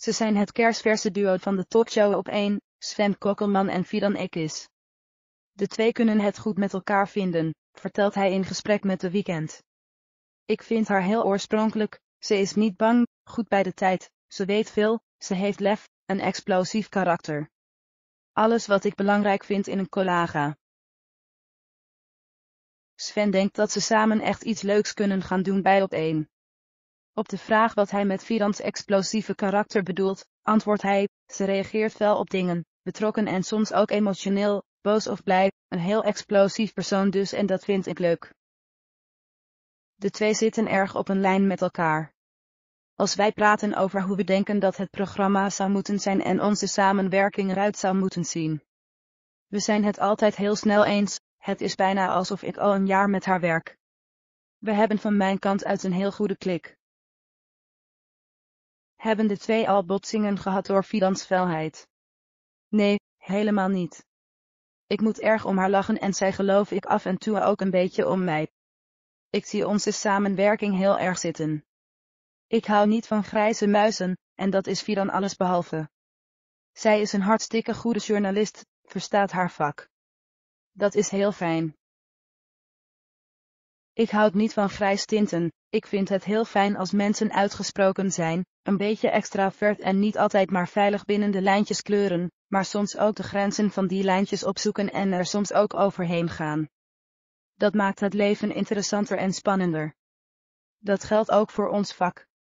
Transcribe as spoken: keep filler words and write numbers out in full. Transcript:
Ze zijn het kersverse duo van de talkshow op één, Sven Kokkelman en Fidan Ekis. De twee kunnen het goed met elkaar vinden, vertelt hij in gesprek met The Weeknd. Ik vind haar heel oorspronkelijk, ze is niet bang, goed bij de tijd, ze weet veel, ze heeft lef, een explosief karakter. Alles wat ik belangrijk vind in een collega. Sven denkt dat ze samen echt iets leuks kunnen gaan doen bij op één. Op de vraag wat hij met Fidans explosieve karakter bedoelt, antwoordt hij, ze reageert fel op dingen, betrokken en soms ook emotioneel, boos of blij, een heel explosief persoon dus en dat vind ik leuk. De twee zitten erg op een lijn met elkaar. Als wij praten over hoe we denken dat het programma zou moeten zijn en onze samenwerking eruit zou moeten zien. We zijn het altijd heel snel eens, het is bijna alsof ik al een jaar met haar werk. We hebben van mijn kant uit een heel goede klik. Hebben de twee al botsingen gehad door Fidans felheid? Nee, helemaal niet. Ik moet erg om haar lachen en zij geloof ik af en toe ook een beetje om mij. Ik zie onze samenwerking heel erg zitten. Ik hou niet van grijze muizen, en dat is Fidan allesbehalve. Zij is een hartstikke goede journalist, verstaat haar vak. Dat is heel fijn. Ik houd niet van grijs tinten, ik vind het heel fijn als mensen uitgesproken zijn, een beetje extravert en niet altijd maar veilig binnen de lijntjes kleuren, maar soms ook de grenzen van die lijntjes opzoeken en er soms ook overheen gaan. Dat maakt het leven interessanter en spannender. Dat geldt ook voor ons vak.